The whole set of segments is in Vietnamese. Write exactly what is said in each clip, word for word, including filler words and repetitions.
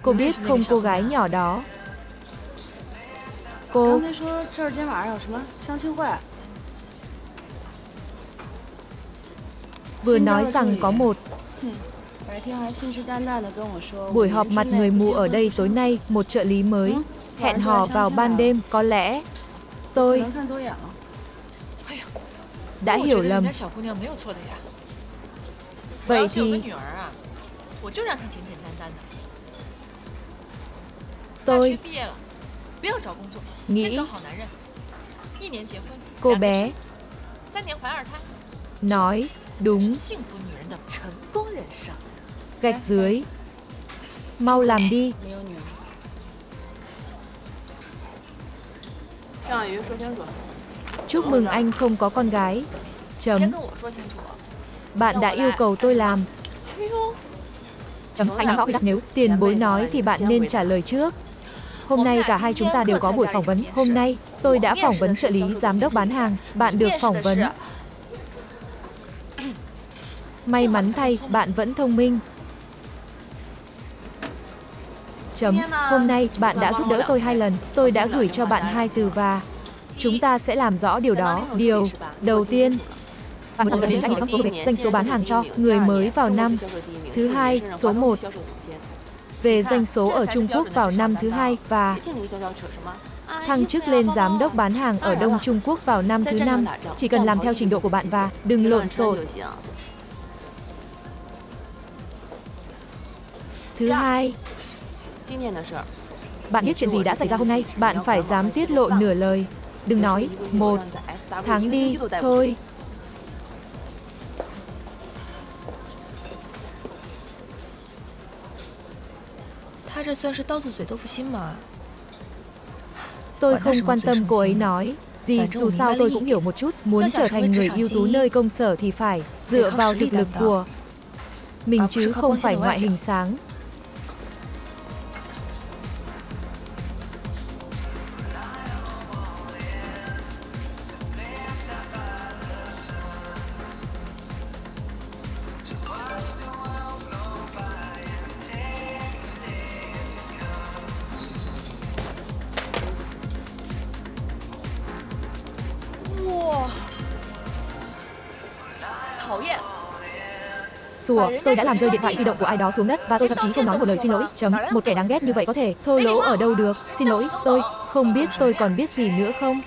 Cô biết không cô gái nhỏ đó? Cô vừa nói rằng có một buổi họp mặt người mù ở đây tối nay, một trợ lý mới. Hẹn hò vào ban đêm, có lẽ tôi đã hiểu lầm. Vậy thì tôi nghĩ cô bé nói đúng. Gạch dưới. Mau làm đi. Chúc mừng anh không có con gái. Chấm. Bạn đã yêu cầu tôi làm. Chấm. Anh nắm rõ quy tắc, nếu tiền bối nói thì bạn nên trả lời trước. Hôm nay cả hai chúng ta đều có buổi phỏng vấn. Hôm nay tôi đã phỏng vấn trợ lý giám đốc bán hàng. Bạn được phỏng vấn. May mắn thay, bạn vẫn thông minh. Chấm. Hôm nay, bạn đã giúp đỡ tôi hai lần. Tôi đã gửi cho bạn hai từ và chúng ta sẽ làm rõ điều đó. Điều đầu tiên, bạn cần tìm ra số về doanh số bán hàng cho người mới vào năm thứ hai. Số một, về doanh số ở Trung Quốc vào năm thứ hai và thăng chức lên giám đốc bán hàng ở Đông Trung Quốc vào năm thứ năm. Chỉ cần làm theo trình độ của bạn và đừng lộn xộn. Thứ hai, bạn biết chuyện gì đã xảy ra hôm nay, bạn phải dám tiết lộ nửa lời. Đừng nói, một tháng đi, thôi. Tôi không quan tâm cô ấy nói gì, dù sao tôi cũng hiểu một chút. Muốn trở thành người ưu tú nơi công sở thì phải dựa vào thực lực của mình chứ không phải ngoại hình sáng. Sủa, tôi đã làm rơi điện thoại di động của ai đó xuống đất và tôi thậm chí không nói một lời xin lỗi. Chấm. Một kẻ đáng ghét như vậy có thể thô lỗ ở đâu được. Xin lỗi, tôi không biết tôi còn biết gì nữa không.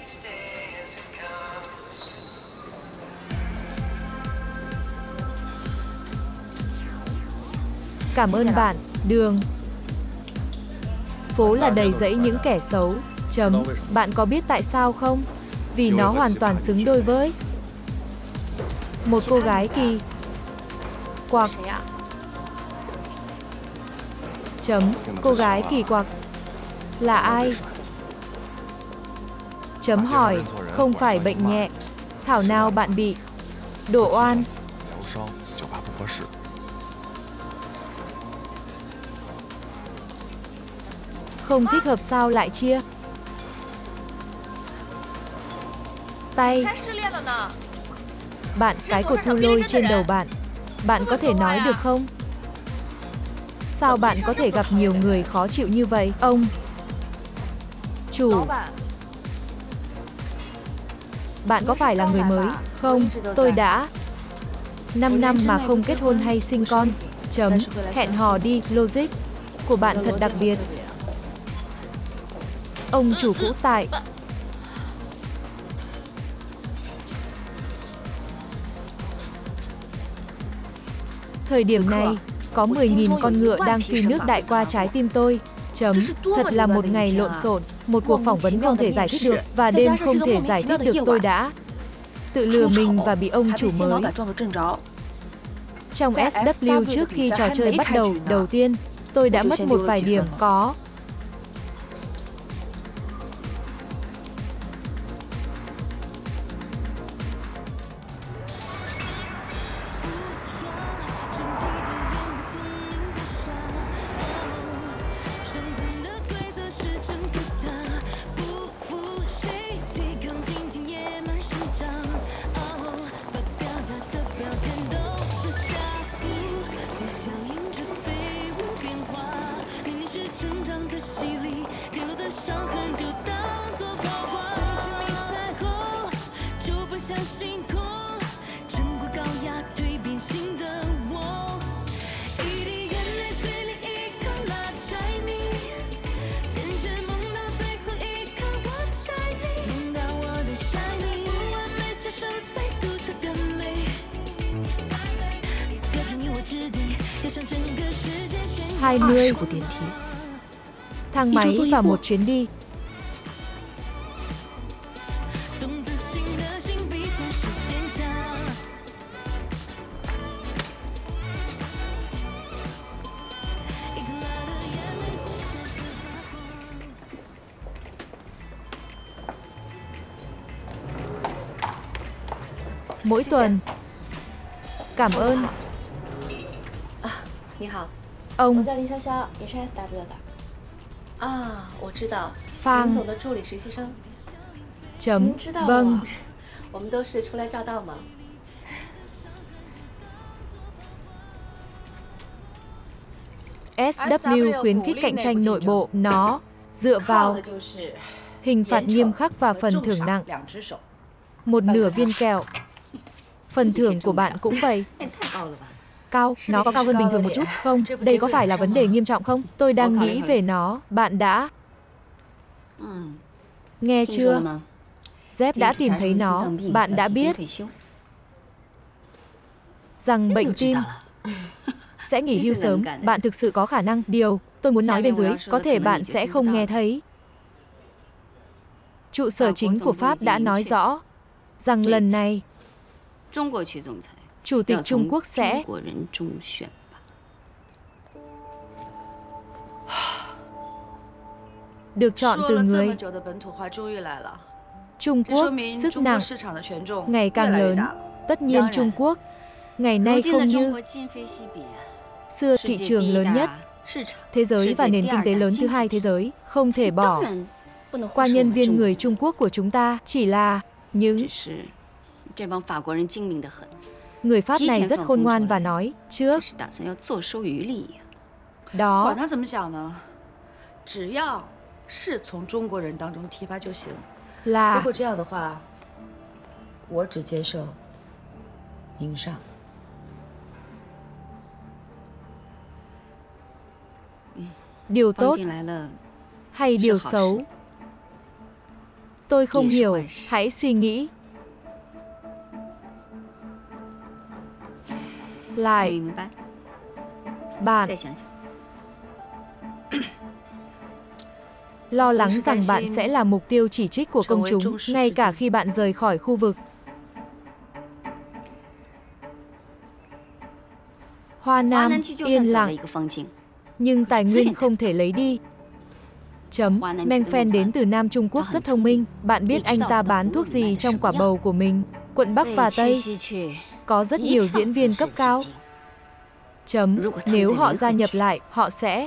Cảm ơn bạn. Đường phố là đầy rẫy những kẻ xấu. Chấm. Bạn có biết tại sao không? Vì nó hoàn toàn xứng đôi với một cô gái kỳ quặc. Chấm. Cô gái kỳ quặc là ai? Chấm hỏi. Không phải bệnh nhẹ. Thảo nào bạn bị đổ oan. Không thích hợp sao lại chia tay. Bạn, cái cột thu lôi trên đầu bạn. Bạn có thể nói được không? Sao bạn có thể gặp nhiều người khó chịu như vậy? Ông chủ, bạn có phải là người mới? Không, tôi đã năm năm mà không kết hôn hay sinh con. Chấm. Hẹn hò đi, logic của bạn thật đặc biệt. Ông chủ cũ tại thời điểm này, có mười nghìn con ngựa đang phi nước đại qua trái tim tôi. Chấm. Thật là một ngày lộn xộn, một cuộc phỏng vấn không thể giải thích được, và đêm không thể giải thích được. Tôi đã tự lừa mình và bị ông chủ mới. Trong ét vê trước khi trò chơi bắt đầu, đầu tiên, tôi đã mất một vài điểm. Có hai mươi. 部电梯， Thang máy và một chuyến đi. Mỗi tuần. Cảm ơn. 你好， Ông 我叫林潇潇，也是 S W 的。啊，我知道， Phan 林总的助理实习生。 chấm 您知道 vâng. 吗？我们都是初来乍到嘛。 ét vê khuyến khích cạnh tranh nội bộ. Nó dựa vào hình phạt nghiêm khắc và phần thưởng nặng. Một nửa viên kẹo. Phần thưởng của bạn cũng vậy. Cao, nó có cao hơn bình thường một chút không? Đây có phải là vấn đề nghiêm trọng không? Tôi đang nghĩ về nó. Bạn đã nghe chưa? Jeff đã tìm thấy nó. Bạn đã biết rằng bệnh tim sẽ nghỉ hưu sớm. Bạn thực sự có khả năng. Điều tôi muốn nói bên dưới, có thể bạn sẽ không nghe thấy. Trụ sở chính của Pháp đã nói rõ rằng lần này Chủ tịch Trung Quốc sẽ được chọn từ người Trung Quốc. Sức nặng ngày càng lớn. Tất nhiên Trung Quốc ngày nay không như xưa, thị trường lớn nhất thế giới và nền kinh tế lớn thứ hai thế giới. Không thể bỏ qua nhân viên người Trung Quốc của chúng ta. Chỉ là những người Pháp này rất khôn ngoan và nói trước đó là điều tốt hay điều xấu. Tôi không hiểu. Hãy suy nghĩ lại. Bạn lo lắng rằng bạn sẽ là mục tiêu chỉ trích của công chúng, ngay cả khi bạn rời khỏi khu vực. Hoa Nam yên lặng, nhưng tài nguyên không thể lấy đi. Chấm. Meng Phen đến từ Nam Trung Quốc rất thông minh. Bạn biết anh ta bán thuốc gì trong quả bầu của mình? Quận Bắc và Tây có rất nhiều diễn viên cấp cao. Chấm. Nếu họ gia nhập lại, họ sẽ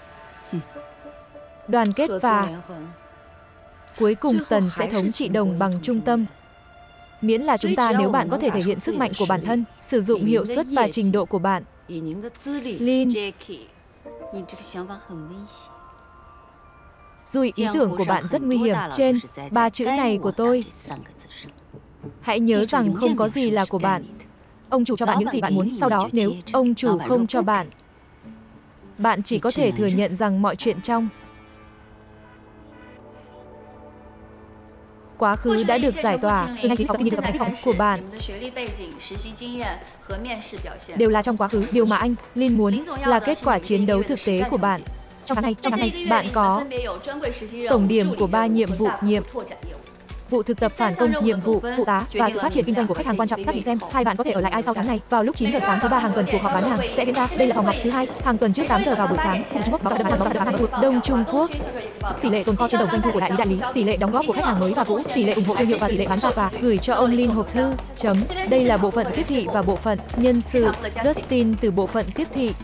đoàn kết và cuối cùng Tần sẽ thống trị đồng bằng trung tâm. Miễn là chúng ta, nếu bạn có thể thể hiện sức mạnh của bản thân, sử dụng hiệu suất và trình độ của bạn. Lin, dù ý tưởng của bạn rất nguy hiểm, trên ba chữ này của tôi, hãy nhớ rằng không có gì là của bạn. Ông chủ cho bạn những gì bạn muốn, sau đó nếu ông chủ không cho bạn, bạn chỉ có thể thừa nhận rằng mọi chuyện trong quá khứ đã được giải tỏa. Từ nay phóng của bạn đều là trong quá khứ. Điều mà anh, Lin muốn là kết quả chiến đấu thực tế của bạn. Trong tháng này, trong tháng này, bạn có tổng điểm của ba nhiệm vụ: nhiệm vụ thực tập phản công, nhiệm vụ phụ tá và sự phát triển kinh doanh của khách hàng quan trọng. Xác định xem hai bạn có thể ở lại ai sau tháng này. Vào lúc chín giờ sáng thứ ba hàng tuần, cuộc họp bán hàng sẽ diễn ra. Đây là phòng họp thứ hai hàng tuần trước tám giờ vào buổi sáng. Trung Quốc báo bán hàng Đông Trung Quốc. Tỷ lệ tồn kho trên đồng doanh thu của đại lý đại lý, tỷ lệ đóng góp của khách hàng mới và cũ, tỷ lệ ủng hộ thương hiệu và tỷ lệ bán ra và gửi cho ông Lin hộp thư. Chấm. Đây là bộ phận tiếp thị và bộ phận nhân sự. Justin từ bộ phận tiếp thị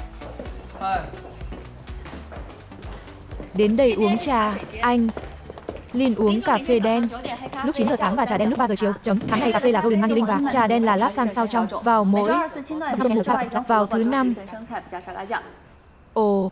đến đây uống trà. Anh Lin uống cà phê đen lúc chín giờ sáng và trà đen lúc ba giờ chiều. Chấm. Tháng này cà phê là Golden Mandarin và trà đen là Lapsang sao trong. Vào mỗi vào thứ năm. Ồ.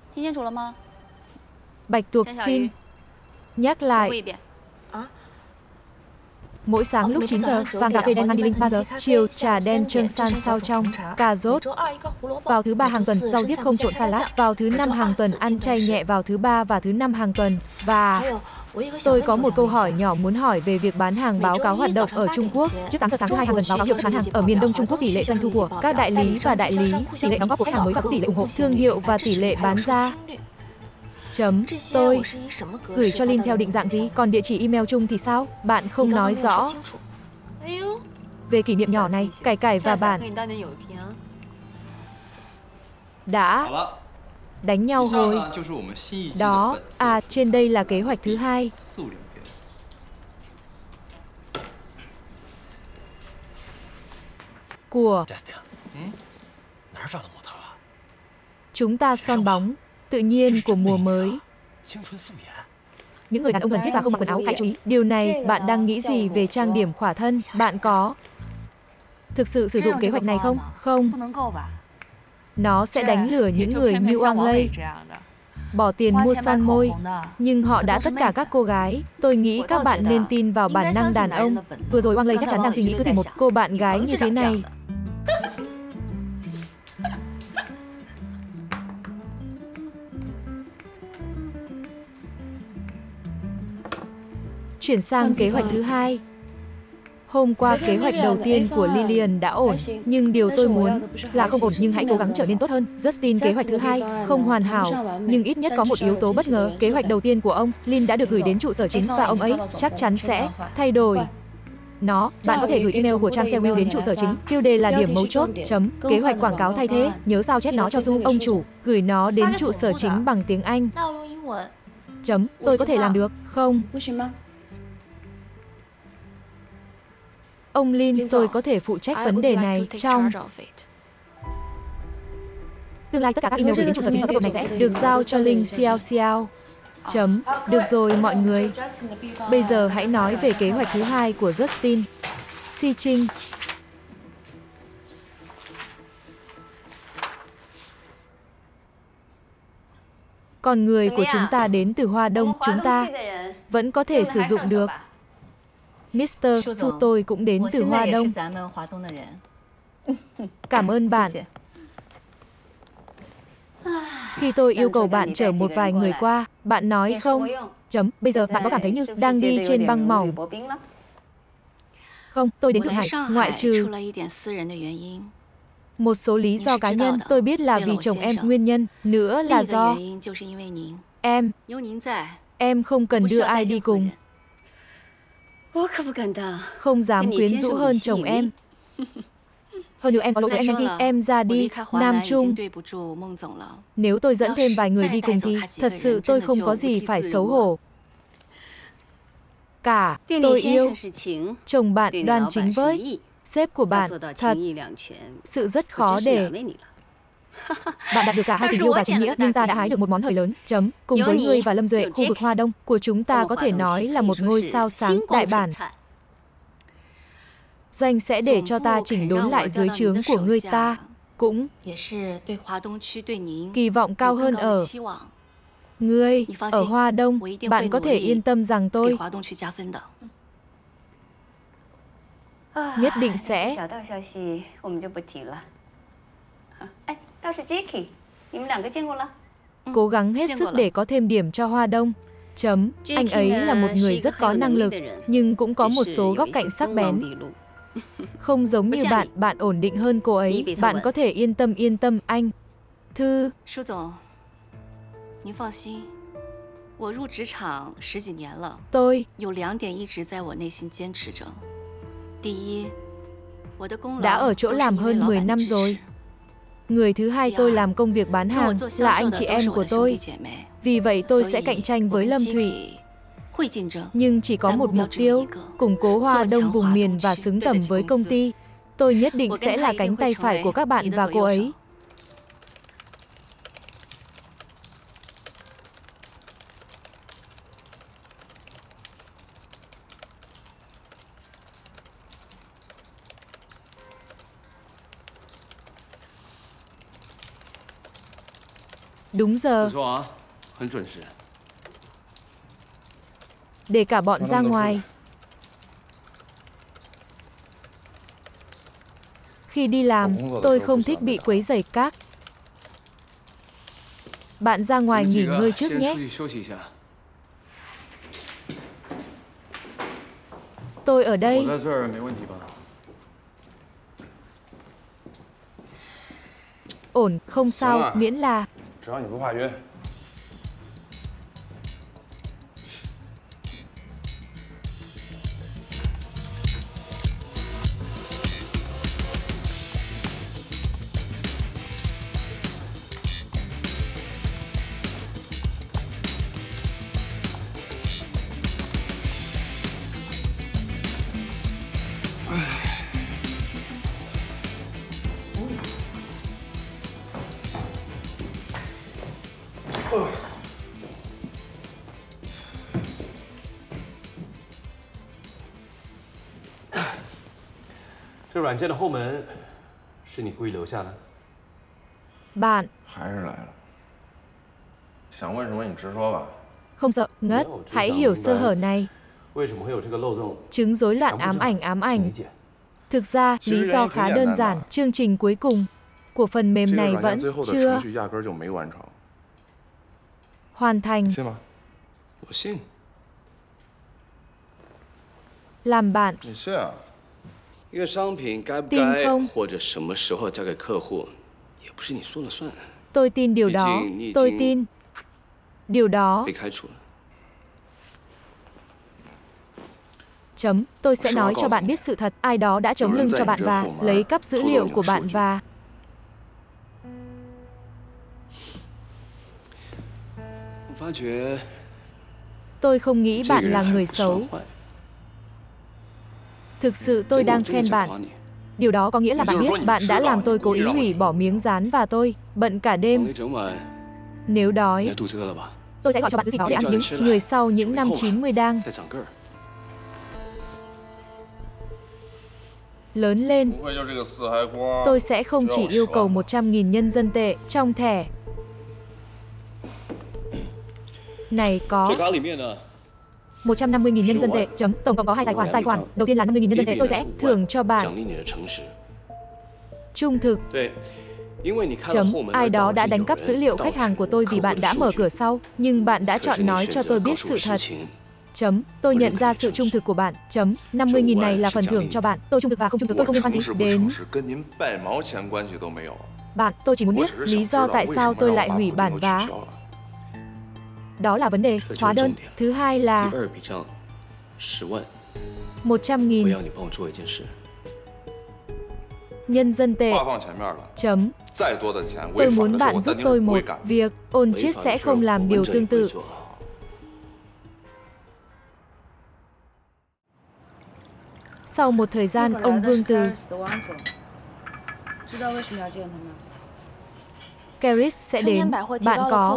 Bạch tuộc xin nhắc lại. Mỗi sáng lúc chín giờ, vàng cà phê đen Mandarin ba giờ, chiều trà đen trơn san sao trong, cà rốt. Vào thứ ba hàng tuần, rau diếp không trộn salad. Vào thứ năm hàng tuần, ăn chay nhẹ vào thứ ba và thứ năm hàng tuần. Và tôi có một câu hỏi nhỏ muốn hỏi về việc bán hàng báo cáo hoạt động ở Trung Quốc. Trước tám giờ sáng thứ hai hàng tuần báo cáo hiệu suất bán hàng ở miền Đông Trung Quốc, tỷ lệ doanh thu của các đại lý và đại lý, tỷ lệ đóng góp của khách hàng mới và tỷ lệ ủng hộ thương hiệu và tỷ lệ bán ra. Chấm, tôi gửi cho Lin theo định dạng gì? Còn địa chỉ email chung thì sao? Bạn không nói rõ. Về kỷ niệm nhỏ này, Cải Cải và bạn đã đánh nhau hồi đó. À, trên đây là kế hoạch thứ hai. Của chúng ta son bóng tự nhiên của mùa mới. Những người đàn ông thuần khiết và không mặc quần áo, hãy chú ý. Điều này, bạn đang nghĩ gì về trang điểm khỏa thân? Bạn có thực sự sử dụng kế hoạch này không? Không. Nó sẽ đánh lừa những người như Wang Lei, bỏ tiền mua son môi. Nhưng họ đã tất cả các cô gái. Tôi nghĩ các bạn nên tin vào bản năng đàn ông. Vừa rồi Wang Lei chắc chắn đang suy nghĩ cứ tìm một cô bạn gái như thế này. Chuyển sang kế hoạch thứ hai. Hôm qua kế hoạch đầu tiên của Lillian đã ổn, nhưng điều tôi muốn là không ổn nhưng hãy cố gắng trở nên tốt hơn. Justin kế hoạch thứ hai, không hoàn hảo, nhưng ít nhất có một yếu tố bất ngờ. Kế hoạch đầu tiên của ông, Lin đã được gửi đến trụ sở chính và ông ấy chắc chắn sẽ thay đổi nó. Bạn có thể gửi email của Trang Seo đến trụ sở chính. Tiêu đề là điểm mấu chốt. Chấm. Kế hoạch quảng cáo thay thế. Nhớ sao chép nó cho Du. Ông chủ gửi nó đến trụ sở chính bằng tiếng Anh. Chấm. Tôi có thể làm được không? Ông Lin, tôi có thể phụ trách vấn đề này trong tương lai. Tất cả các email gửi đến trụ sở chính ở cấp độ này sẽ được giao cho Linh Xiao Xiao. Chấm. Được rồi mọi người. Bây giờ hãy nói về kế hoạch thứ hai của Justin. Si Trinh. Con người của chúng ta đến từ Hoa Đông, chúng ta vẫn có thể sử dụng được. mít tơ Su tôi cũng đến từ Hoa Đông. Cảm ơn bạn. Khi tôi yêu cầu bạn chở một vài người qua, bạn nói không. Chấm. Bây giờ bạn có cảm thấy như đang đi trên băng mỏng? Không, tôi đến Thượng Hải, ngoại trừ một số lý do cá nhân. Tôi biết là vì chồng em, nguyên nhân nữa là do em. Em không cần đưa ai đi cùng. Không dám quyến rũ hơn chồng em. Hơn nữa em có lỗi với anh Nancy, em ra đi, Nam Trung. Nếu tôi dẫn thêm vài người đi cùng thì thật sự tôi không có gì phải xấu hổ. Cả, tôi yêu chồng bạn Đoan Chính với sếp của bạn, thật sự rất khó để bạn đạt được cả hai tình yêu và chính nghĩa, nhưng ta đã hái được một món hời lớn. Chấm. Cùng với ngươi và Lâm Duệ, khu vực Hoa Đông của chúng ta có thể nói là một ngôi sao sáng đại bản. Doanh sẽ để cho ta chỉnh đốn lại dưới trướng của ngươi, ta cũng kỳ vọng cao hơn ở ngươi. Ở Hoa Đông, bạn có thể yên tâm rằng tôi nhất định sẽ cố gắng hết sức để có thêm điểm cho Hoa Đông. Chấm. Anh ấy là một người rất có năng lực, nhưng cũng có một số góc cạnh sắc bén. Không giống như bạn, bạn ổn định hơn cô ấy. Bạn có thể yên tâm yên tâm anh. Thư. Tôi đã ở chỗ làm hơn mười năm rồi. Người thứ hai tôi làm công việc bán hàng là anh chị em của tôi. Vì vậy tôi sẽ cạnh tranh với Lâm Thụy. Nhưng chỉ có một mục tiêu, củng cố Hoa Đông vùng miền và xứng tầm với công ty. Tôi nhất định sẽ là cánh tay phải của các bạn và cô ấy. Đúng giờ. Để cả bọn ra ngoài. Khi đi làm, tôi không thích bị quấy rầy các. Bạn ra ngoài nghỉ ngơi trước nhé. Tôi ở đây. Ổn, không sao, miễn là... Bạn không sợ ngất, hãy hiểu sơ hở này. Chứng rối loạn ám ảnh ám ảnh. Thực ra, lý do khá đơn giản, chương trình cuối cùng của phần mềm này vẫn chưa hoàn thành. Làm bạn tin không? Tôi tin điều đó. Tôi tin điều đó. Chấm, tôi sẽ nói cho bạn biết sự thật. Ai đó đã chống lưng cho bạn và lấy cắp dữ liệu của bạn và... Tôi không nghĩ bạn là người xấu. Thực sự tôi đang khen bạn. Điều đó có nghĩa là bạn biết bạn đã làm tôi cố ý hủy bỏ miếng dán và tôi bận cả đêm. Nếu đói, tôi sẽ gọi cho bạn thứ gì đó để ăn. Những người sau những năm chín mươi đang lớn lên. Tôi sẽ không chỉ yêu cầu một trăm nghìn nhân dân tệ trong thẻ. Này có một trăm năm mươi nghìn nhân dân tệ, chấm, tổng cộng có hai tài khoản. Tài khoản đầu tiên là năm mươi nghìn nhân dân tệ, tôi sẽ thưởng cho bạn trung thực. Chấm, ai đó đã đánh cắp dữ liệu khách hàng của tôi vì bạn đã mở cửa sau, nhưng bạn đã chọn nói cho tôi biết sự thật. Chấm, tôi nhận ra sự trung thực của bạn. Chấm, năm mươi nghìn này là phần thưởng cho bạn. Tôi trung thực và không trung thực tôi không liên quan gì đến bạn. Tôi chỉ muốn biết lý do tại sao tôi lại hủy bản vá. Đó là vấn đề. Hóa đơn. Thứ hai là một trăm nghìn nhân dân tệ. Chấm, tôi muốn bạn giúp tôi một việc. Ôn Chiết sẽ không làm điều tương tự. Sau một thời gian, ông Vương từ Caris sẽ đến. Bạn có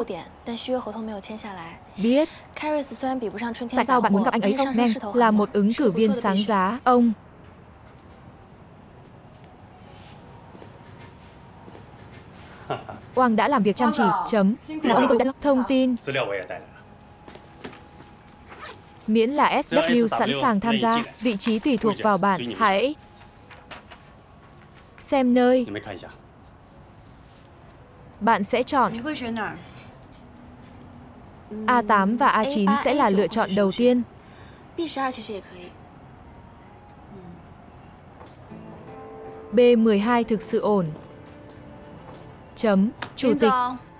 biết tại sao bạn muốn gặp anh ấy không? Meng là một ứng cử viên sáng giá. Ông Wang đã làm việc chăm chỉ. Chấm, là ông tôi đã thông tin. Miễn là ét vê sẵn sàng tham gia, vị trí tùy thuộc vào bạn. Hãy xem nơi bạn sẽ chọn. A tám và A chín sẽ là lựa chọn đầu tiên. B mười hai thực sự ổn. Chấm, chủ tịch.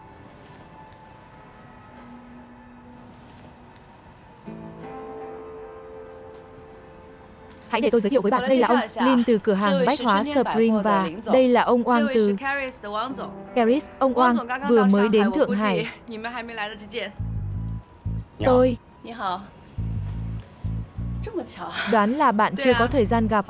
Hãy để tôi giới thiệu với bạn, đây là ông Lin từ cửa hàng bách hóa Spring và đây là ông Wang từ Caris. Ông Wang vừa mới đến Thượng Hải. Tôi đoán là bạn chưa có thời gian gặp.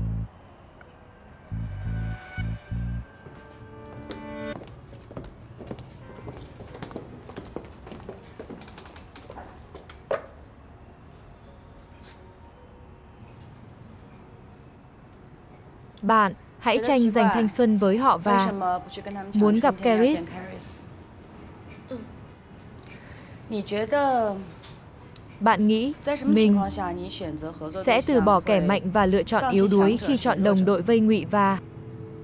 Bạn hãy tranh giành thanh xuân với họ và muốn gặp Caris. Bạn nghĩ mình sẽ từ bỏ kẻ mạnh và lựa chọn yếu đuối khi chọn đồng đội vây ngụy và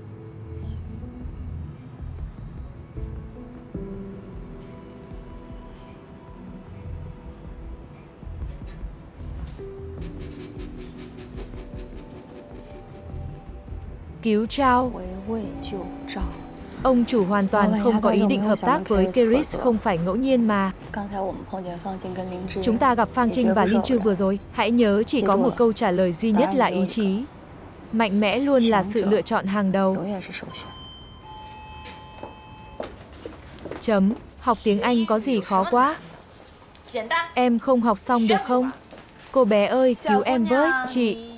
cứu Trao. 围魏救赵。 Ông chủ hoàn toàn không có ý định hợp tác với Keris, không phải ngẫu nhiên mà. Chúng ta gặp Phang Trinh và Lin Chu vừa rồi. Hãy nhớ chỉ có một câu trả lời duy nhất là ý chí. Mạnh mẽ luôn là sự lựa chọn hàng đầu. Chấm. Học tiếng Anh có gì khó quá? Em không học xong được không? Cô bé ơi, cứu em với, chị.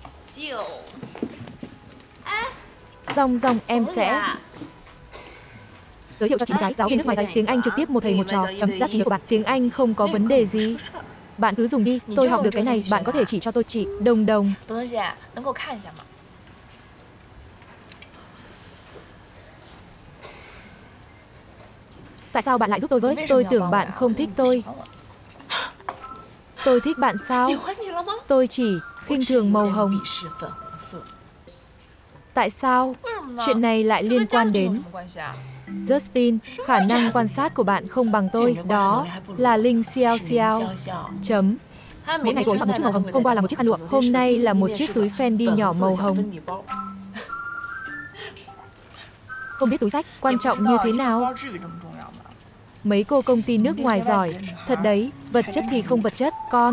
Rong rong em sẽ... Giới thiệu cho chị gái giáo viên nước ngoài dạy tiếng Anh trực tiếp một thầy một trò. Chấm. Giá trị của bạn tiếng Anh không có vấn đề gì. Bạn cứ dùng đi, tôi học được cái này, bạn có thể chỉ cho tôi chị. Đồng đồng. Tại sao bạn lại giúp tôi với? Tôi tưởng bạn không thích tôi. Tôi thích bạn sao? Tôi chỉ khinh thường màu hồng. Tại sao? Chuyện này lại liên quan đến... Justin, khả năng quan sát của bạn không bằng tôi, đó là Linh Xiao Xiao. Chấm. Mỗi ngày tôi mặc một chiếc màu hồng, hôm qua là một chiếc khăn lụa, hôm nay là một chiếc túi Fendi nhỏ màu hồng. Không biết túi xách quan trọng như thế nào? Mấy cô công ty nước ngoài giỏi, thật đấy, vật chất thì không vật chất, con.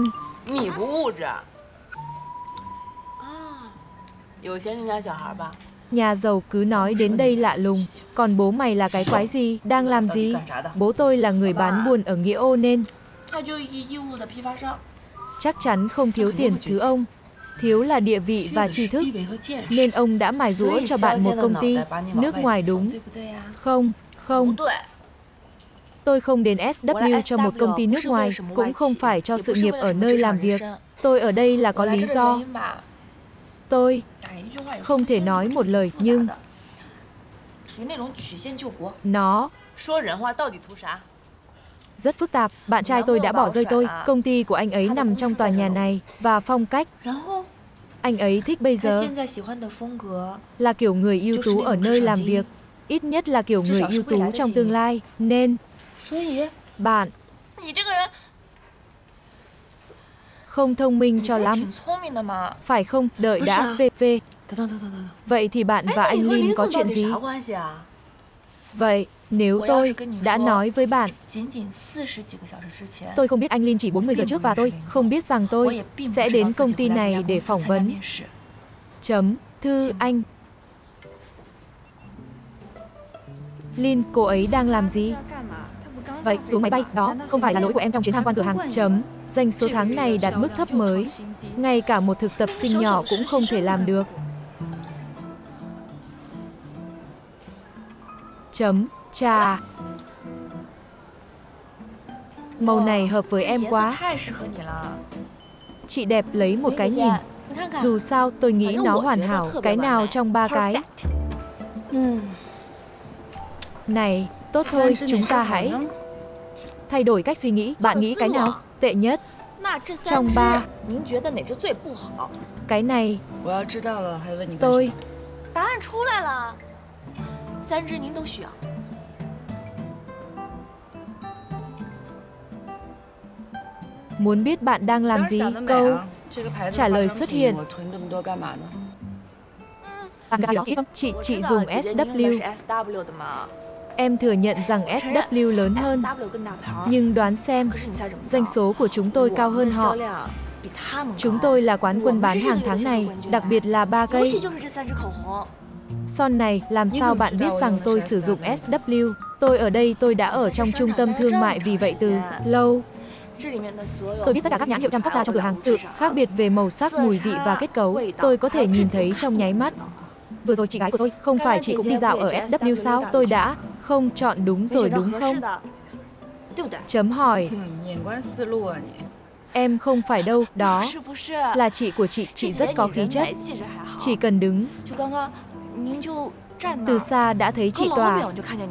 Nhà giàu cứ nói đến đây lạ lùng. Còn bố mày là cái quái gì? Đang làm gì? Bố tôi là người bán buôn ở Nghĩa Ô nên chắc chắn không thiếu tiền thứ ông. Thiếu là địa vị và tri thức. Nên ông đã mài giũa cho bạn một công ty nước ngoài đúng không? Không. Tôi không đến ét vê cho một công ty nước ngoài, cũng không phải cho sự nghiệp ở nơi làm việc. Tôi ở đây là có lý do. Tôi không thể nói một lời nhưng nó rất phức tạp. Bạn trai tôi đã bỏ rơi tôi. Công ty của anh ấy nằm trong tòa nhà này. Và phong cách anh ấy thích bây giờ là kiểu người ưu tú ở nơi làm việc. Ít nhất là kiểu người ưu tú trong tương lai. Nên bạn không thông minh cho lắm. Phải không? Đợi đã. vê vê. Vậy thì bạn và anh Lin có chuyện gì? Vậy, nếu tôi đã nói với bạn, tôi không biết anh Lin chỉ bốn mươi giờ trước và tôi không biết rằng tôi sẽ đến công ty này để phỏng vấn. Chấm. Thư anh. Lin, cô ấy đang làm gì? Vậy, xuống máy bay, đó không phải là lỗi của em trong chuyến tham quan cửa hàng. Chấm. Doanh số tháng này đạt mức thấp mới. Ngay cả một thực tập sinh nhỏ cũng không thể làm được. Chấm. Chà. Màu này hợp với em quá. Chị đẹp lấy một cái nhìn. Dù sao tôi nghĩ nó hoàn hảo. Cái nào trong ba cái? Này, tốt thôi, chúng ta hãy thay đổi cách suy nghĩ. Bạn nghĩ cái nào tệ nhất trong ba? Cái này. Tôi. Muốn biết bạn đang làm gì? Câu trả lời xuất hiện. Chị, chị dùng ét vê. Em thừa nhận rằng ét vê lớn hơn. Nhưng đoán xem, doanh số của chúng tôi cao hơn họ. Chúng tôi là quán quân bán hàng tháng này, đặc biệt là ba cây son này. Làm sao bạn biết rằng tôi sử dụng ét vê? Tôi ở đây, tôi đã ở trong trung tâm thương mại vì vậy từ lâu. Tôi biết tất cả các nhãn hiệu chăm sóc da trong cửa hàng. Sự khác biệt về màu sắc, mùi vị và kết cấu, tôi có thể nhìn thấy trong nháy mắt. Vừa rồi chị gái của tôi, không phải chị cũng đi dạo ở ét vê sao? Tôi đã không chọn đúng rồi đúng không? Chấm hỏi. Em không phải đâu, đó là chị của chị, chị rất có khí chất. Chỉ cần đứng từ xa đã thấy chị tỏa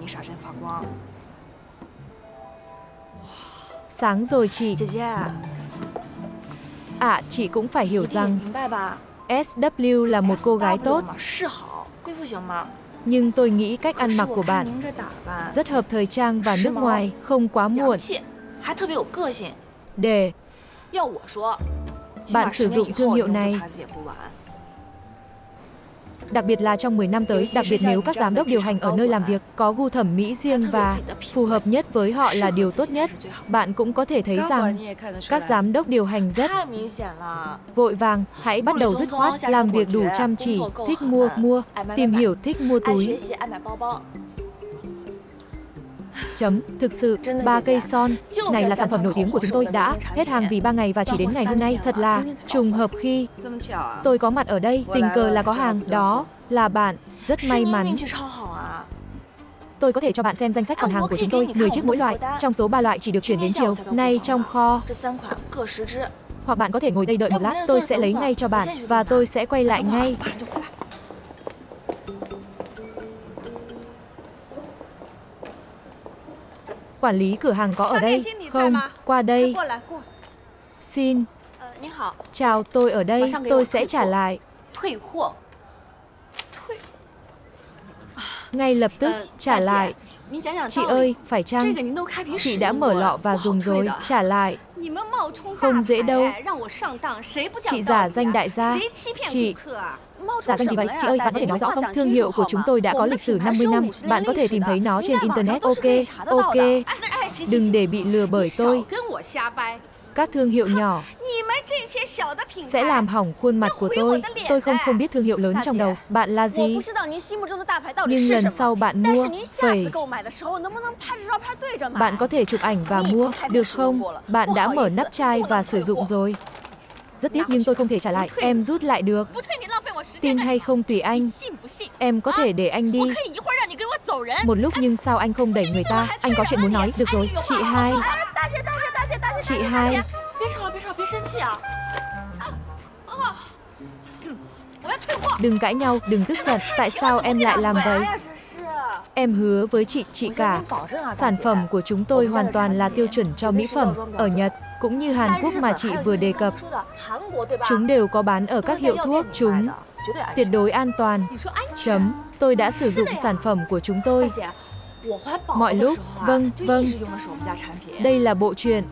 sáng rồi chị. À, chị cũng phải hiểu rằng ét vê là một cô gái tốt. Nhưng tôi nghĩ cách ăn mặc của bạn rất hợp thời trang và nước ngoài, không quá muộn. Để bạn sử dụng thương hiệu này, đặc biệt là trong mười năm tới, đặc biệt nếu các giám đốc điều hành ở nơi làm việc có gu thẩm mỹ riêng và phù hợp nhất với họ là điều tốt nhất. Bạn cũng có thể thấy rằng các giám đốc điều hành rất vội vàng. Hãy bắt đầu dứt khoát, làm việc đủ chăm chỉ, thích mua, mua, tìm hiểu, thích mua túi. Chấm, thực sự, ba cây son này là sản phẩm nổi tiếng của chúng tôi, đã hết hàng vì ba ngày và chỉ đến ngày hôm nay. Thật là trùng hợp khi tôi có mặt ở đây, tình cờ là có hàng, đó là bạn, rất may mắn. Tôi có thể cho bạn xem danh sách còn hàng của chúng tôi, mười chiếc mỗi loại, trong số ba loại chỉ được chuyển đến chiều nay trong kho. Hoặc bạn có thể ngồi đây đợi một lát, tôi sẽ lấy ngay cho bạn và tôi sẽ quay lại ngay. Quản lý cửa hàng có ở đây không? Qua đây. Xin. Chào, tôi ở đây, tôi sẽ trả lại. Ngay lập tức, trả lại. Chị ơi, phải chăng? Chị đã mở lọ và dùng rồi, trả lại. Không dễ đâu. Chị giả danh đại gia. Chị... Giả danh gì vậy? Chị ơi, bạn có thể nói rõ không? Thương hiệu của chúng tôi đã có lịch sử năm mươi năm. Bạn có thể tìm thấy nó trên Internet. Ok, ok. Đừng để bị lừa bởi tôi. Các thương hiệu nhỏ sẽ làm hỏng khuôn mặt của tôi. Tôi không không biết thương hiệu lớn trong đầu. Bạn là gì? Nhưng lần sau bạn mua, phải... Bạn có thể chụp ảnh và mua, được không? Bạn đã mở nắp chai và sử dụng rồi. Rất tiếc nhưng tôi không thể trả lại. Em rút lại được. Tin hay không tùy anh. Em có thể để anh đi một lúc nhưng sao anh không đẩy người ta? Anh có chuyện muốn nói. Được rồi, chị hai. Chị hai. Đừng cãi nhau, đừng tức giận. Tại sao em lại làm vậy? Em hứa với chị, chị cả. Sản phẩm của chúng tôi hoàn toàn là tiêu chuẩn cho mỹ phẩm. Ở Nhật, cũng như Hàn Quốc mà chị vừa đề cập. Chúng đều có bán ở các hiệu thuốc. Chúng tuyệt đối an toàn. Chấm. Tôi đã sử dụng sản phẩm của chúng tôi. Mọi lúc. Vâng, vâng. Đây là bộ truyện.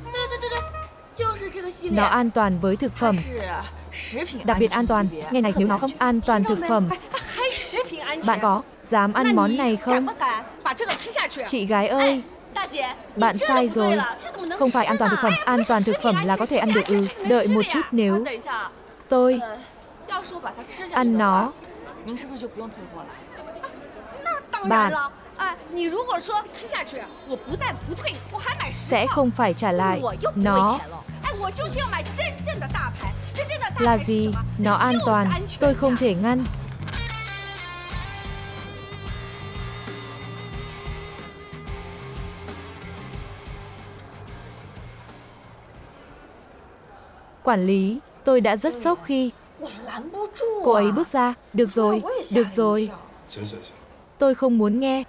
Nó an toàn với thực phẩm. Đặc biệt an toàn. Nghe này, nếu nó không an toàn thực phẩm, bạn có dám ăn món này không? Chị gái ơi, bạn sai rồi. Không phải an toàn thực phẩm. An toàn thực phẩm là có thể ăn được. Ừ, đợi một chút, nếu tôi ăn nó, bạn sẽ không phải trả lại nó. Là gì? Nó an toàn. Tôi không thể ngăn. Quản lý, tôi đã rất sốc khi cô ấy bước ra. Được rồi, được rồi. Tôi không muốn nghe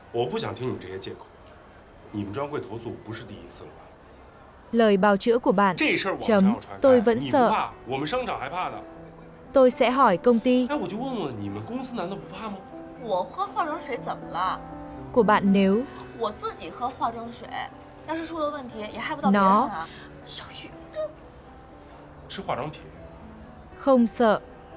lời bào chữa của bạn. Chấm. Tôi vẫn sợ. Tôi sẽ hỏi công ty của bạn nếu nó không sợ.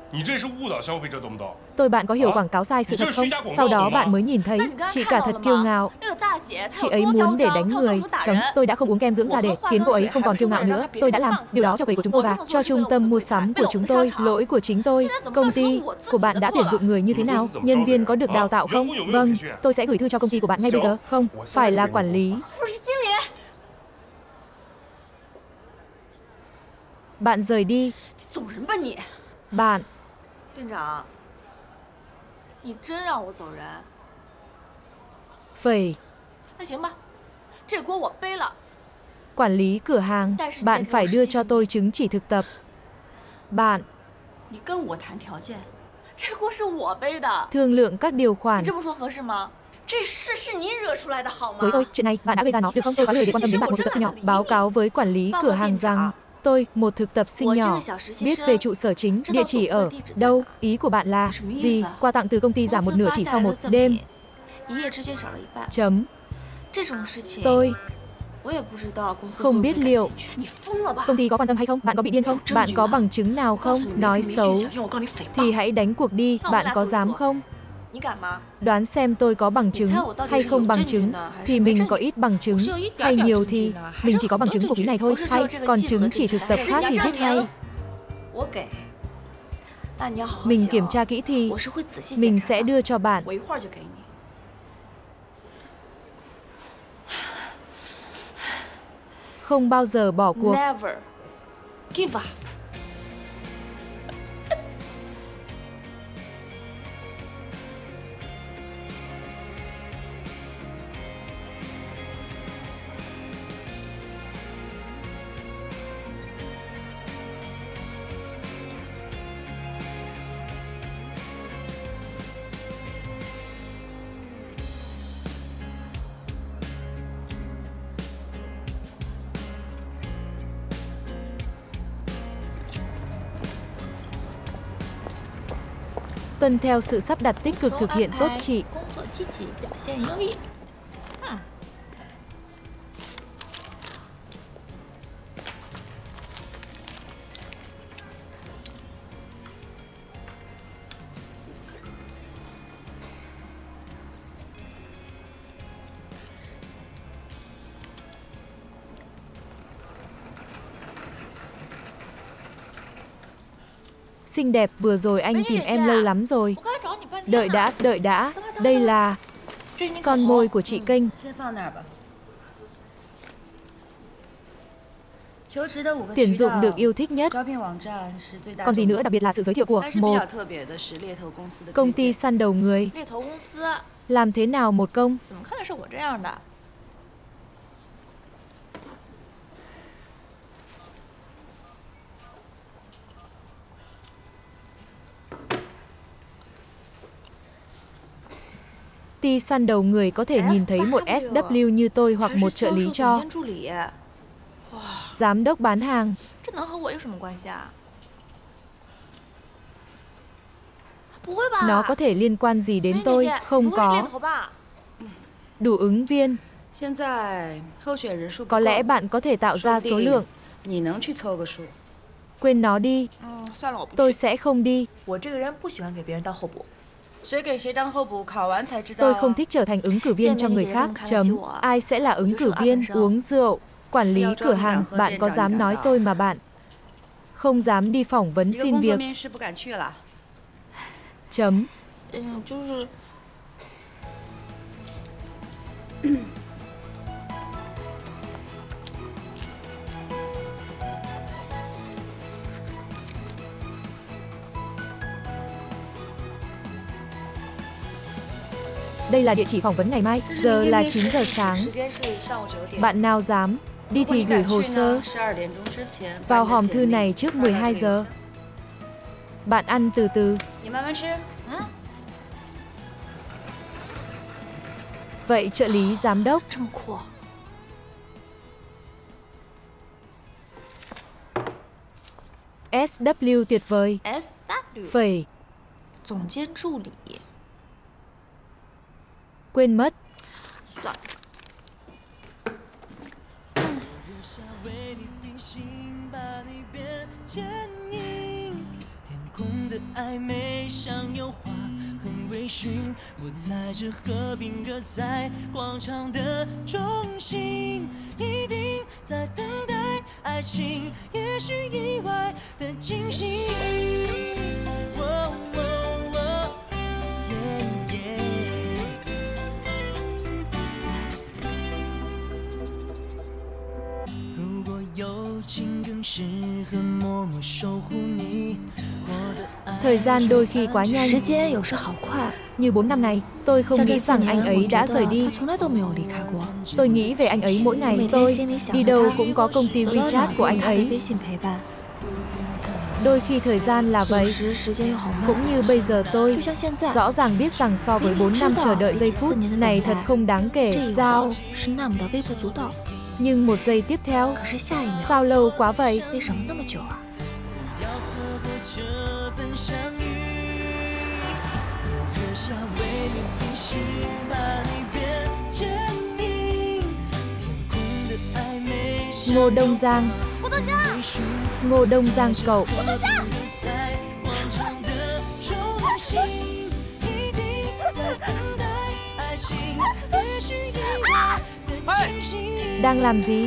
Tôi bạn có hiểu quảng cáo sai sự thật không? Sau đó bạn mới nhìn thấy, chị cả thật kiêu ngạo. Chị ấy muốn để đánh người. Chấm. Tôi đã không uống kem dưỡng da để khiến cô ấy không còn kiêu ngạo nữa. Tôi đã làm điều đó cho quầy của chúng tôi và cho trung tâm mua sắm của chúng tôi. Lỗi của chính tôi. Công ty của bạn đã tuyển dụng người như thế nào? Nhân viên có được đào tạo không? Vâng, tôi sẽ gửi thư cho công ty của bạn ngay bây giờ. Không, phải là quản lý. Bạn rời đi. Bạn. Phải. Quản lý cửa hàng, bạn phải đưa cho tôi chứng chỉ thực tập. Bạn thương lượng các điều khoản. Với tôi, chuyện này bạn đã gây ra nó, được không? Tôi có lời để quan tâm đến bạn một thực tập sinh nhỏ. Báo cáo với quản lý cửa hàng rằng tôi, một thực tập sinh nhỏ, biết về trụ sở chính, địa chỉ ở đâu. Ý của bạn là gì? Quà tặng từ công ty giảm một nửa chỉ sau một đêm. Chấm. Tôi Không biết liệu công ty có quan tâm hay không? Bạn có bị điên không? Bạn có bằng chứng nào không? Nói xấu thì hãy đánh cuộc đi, bạn có dám không? Đoán xem tôi có bằng chứng hay không bằng chứng, thì mình có ít bằng chứng, hay nhiều thì mình chỉ có bằng chứng của cái này thôi, hay còn chứng chỉ thực tập khác thì biết ngay. Mình kiểm tra kỹ thì mình sẽ đưa cho bạn. Không bao giờ bỏ cuộc. Tuân theo sự sắp đặt tích cực thực hiện tốt chị. Xinh đẹp, vừa rồi anh tìm em lâu lắm rồi. Đợi đã, đợi đã. Đây là son môi của chị Kênh. Tuyển dụng được yêu thích nhất. Còn gì nữa, đặc biệt là sự giới thiệu của một công ty săn đầu người. Làm thế nào một công? Ty săn đầu người có thể nhìn thấy một ét vê kép như tôi hoặc một trợ lý cho giám đốc bán hàng. Nó có thể liên quan gì đến tôi? Không có. Đủ ứng viên. Có lẽ bạn có thể tạo ra số lượng. Quên nó đi. Tôi sẽ không đi. Tôi không thích trở thành ứng cử viên cho người khác. Chấm. Ai sẽ là ứng cử viên? Uống rượu. Quản lý cửa hàng. Bạn có dám nói tôi mà bạn không dám đi phỏng vấn xin việc. Chấm. Đây là địa chỉ phỏng vấn ngày mai, giờ là chín giờ sáng. Bạn nào dám đi thì gửi hồ sơ vào hòm thư này trước mười hai giờ. Bạn ăn từ từ. Vậy trợ lý giám đốc. ét vê kép tuyệt vời. Phẩy. Quên mất. Thời gian đôi khi quá nhanh. Như bốn năm này, tôi không nghĩ rằng anh ấy đã rời đi. Tôi nghĩ về anh ấy mỗi ngày. Tôi đi đâu cũng có công ty WeChat của anh ấy. Đôi khi thời gian là vậy. Cũng như bây giờ tôi rõ ràng biết rằng so với bốn năm chờ đợi giây phút này thật không đáng kể. Giao. Nhưng một giây tiếp theo, sao lâu quá vậy? Ngô Đông Giang. Ngô Đông Giang cậu. Đang làm gì?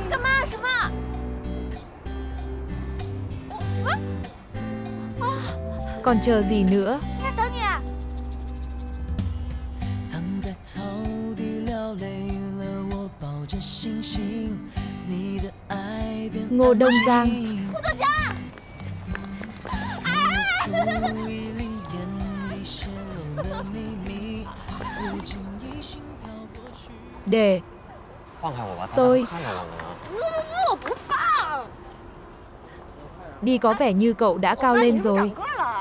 Còn chờ gì nữa? Ngô Đông Giang. Để tôi đi, có vẻ như cậu đã cao lên rồi.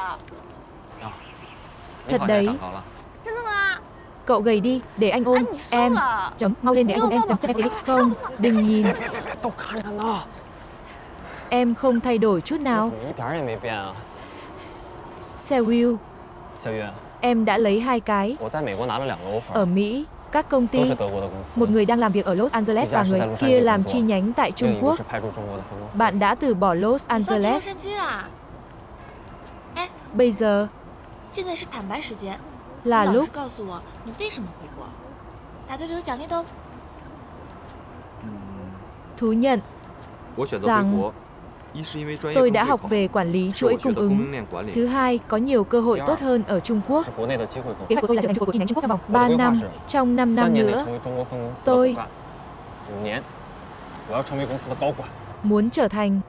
Thật đấy. Cậu gầy đi, để anh ôm em. Chấm, mau lên để anh ôm em. Không, đừng nhìn. Em không thay đổi chút nào. Seo-woo, em đã lấy hai cái. Ở Mỹ, các công ty, một người đang làm việc ở Los Angeles và người kia làm chi nhánh tại Trung Quốc. Bạn đã từ bỏ Los Angeles. Bây giờ là lúc thú nhận rằng tôi đã học về quản lý chuỗi cung ứng. Thứ hai, có nhiều cơ hội tốt hơn ở Trung Quốc. Kế hoạch của tôi là trở thành trụ cột của chi nhánh Trung Quốc trong vòng ba năm. Trong năm năm nữa, tôi muốn trở thành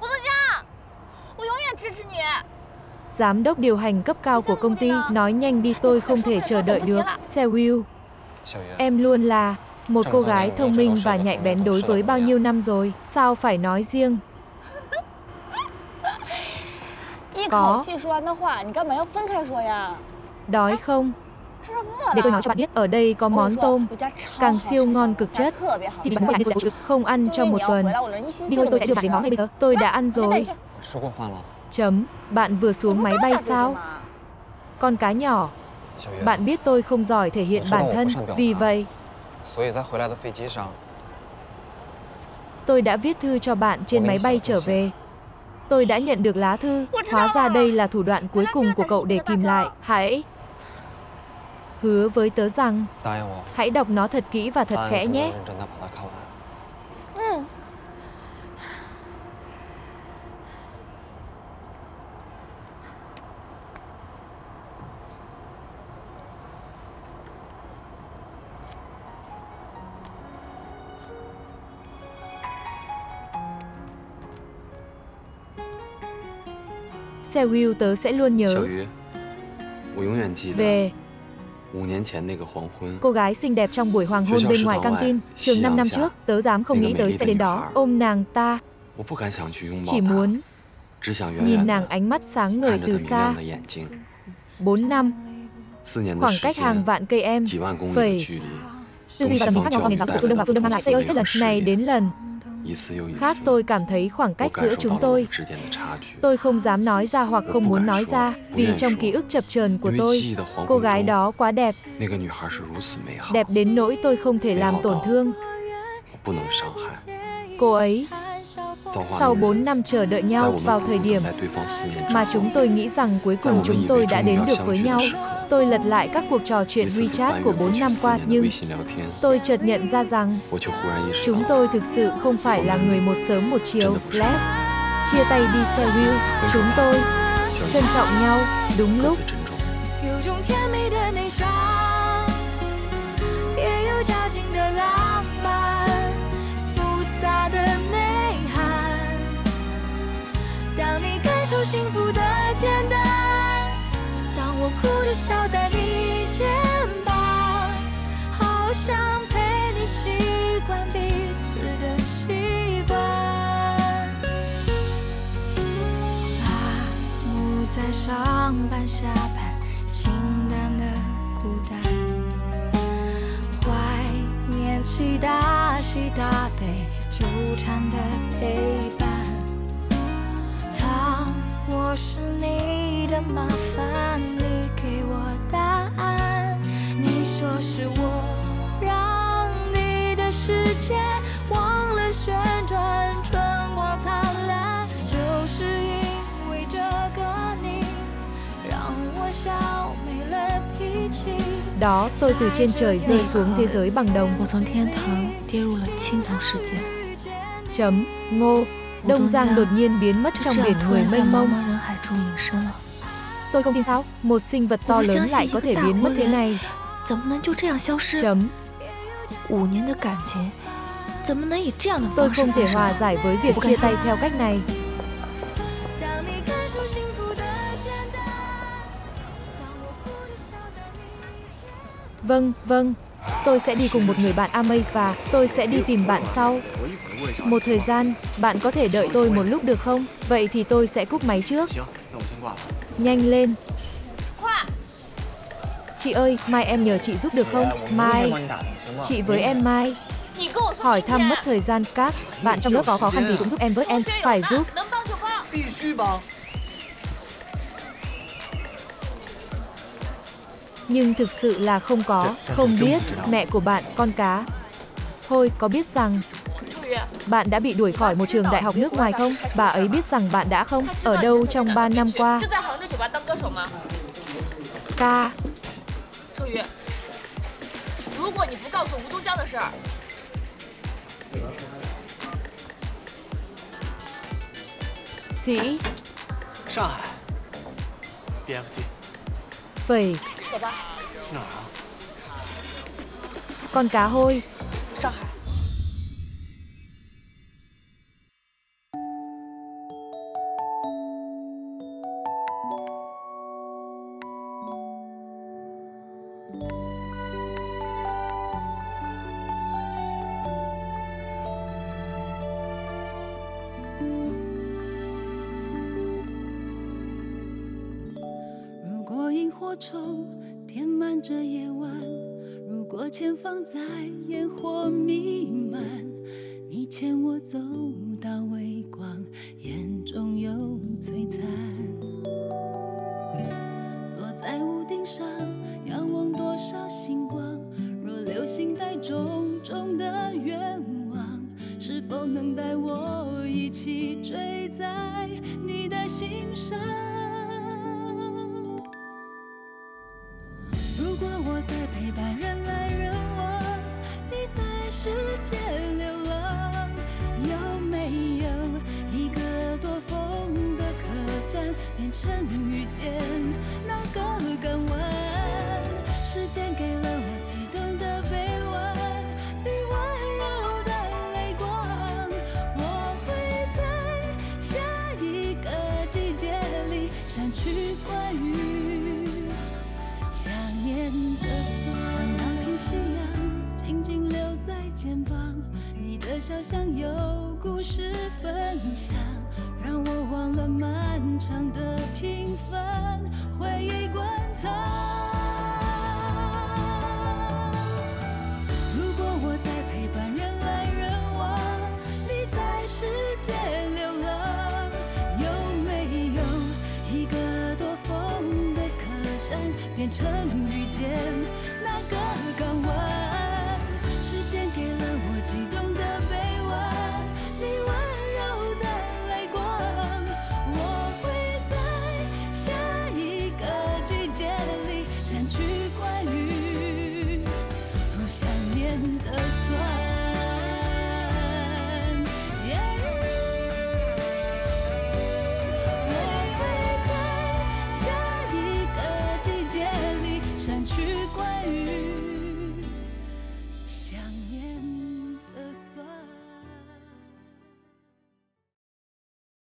giám đốc điều hành cấp cao của công ty. Nói nhanh đi, tôi không thể chờ đợi được. Seo-woo, em luôn là một cô gái thông minh và nhạy bén đối với bao nhiêu năm rồi. Sao phải nói riêng? Có. Đói không? Để tôi nói cho bạn biết, ở đây có món tôm càng siêu ngon cực chất. Thì bạn muốn làm không ăn trong một tuần. Đi thôi, tôi sẽ đưa bạn đến món ngay bây giờ. Tôi đã ăn rồi. Chấm, bạn vừa xuống máy bay sao? Con cá nhỏ. Bạn biết tôi không giỏi thể hiện bản thân, vì vậy tôi đã viết thư cho bạn trên máy bay trở về. Tôi đã nhận được lá thư. Hóa ra đây là thủ đoạn cuối cùng của cậu để kìm lại. Hãy hứa với tớ rằng hãy đọc nó thật kỹ và thật khẽ nhé. Seo-woo, tớ sẽ luôn nhớ về cô gái xinh đẹp trong buổi hoàng hôn bên ngoài căng tin trường năm năm trước. Tớ dám không nghĩ tới sẽ đến đó, ôm nàng ta. Chỉ muốn nhìn nàng ánh mắt sáng ngời từ xa. Bốn năm, khoảng cách hàng vạn cây em, phẩy. Tư duy và tầm nhìn khác nhau do nền giáo dục của phương Đông và phương Đông mang lại. Tây ơi, hết lần này đến lần khác tôi cảm thấy khoảng cách giữa chúng tôi. Tôi không dám nói ra hoặc không muốn nói ra, vì trong ký ức chập chờn của tôi, cô gái đó quá đẹp. Đẹp đến nỗi tôi không thể làm tổn thương cô ấy. Sau bốn năm chờ đợi nhau, vào thời điểm mà chúng tôi nghĩ rằng cuối cùng chúng tôi đã đến được với nhau, tôi lật lại các cuộc trò chuyện WeChat của bốn năm qua, nhưng tôi chợt nhận ra rằng chúng tôi thực sự không phải là người một sớm một chiều. Let's chia tay đi Seo-woo. Chúng tôi trân trọng nhau đúng lúc. Hãy subscribe cho kênh Ghiền Mì Gõ để không bỏ lỡ đó tôi từ trên trời rơi xuống thế giới bằng đồng. 我从天堂跌入了青铜世界。 Chấm, Ngô. Đông Giang đột nhiên biến mất trong biển người mênh mông. Tôi không tin sao, một sinh vật to lớn lại có thể biến mất thế này. 怎么能就这样消失？ Chấm. 五年的感情，怎么能以这样的 Tôi 方式 không thể 分手？ hòa giải với việc chia tay theo cách này. Vâng, vâng. Tôi sẽ đi cùng một người bạn Amei và tôi sẽ đi tìm bạn sau. Một thời gian, bạn có thể đợi tôi một lúc được không? Vậy thì tôi sẽ cúp máy trước. Nhanh lên. Chị ơi, mai em nhờ chị giúp được không? Mai. Chị với em mai. Hỏi thăm mất thời gian các. Bạn trong lớp có khó khăn gì cũng giúp em với em. Phải giúp. Nhưng thực sự là không có, không biết, mẹ của bạn, con cá. Thôi, có biết rằng bạn đã bị đuổi khỏi một trường đại học nước ngoài không? Bà ấy biết rằng bạn đã không? Ở đâu trong ba năm qua? Ca. Sĩ. Vậy. Con cá hôi.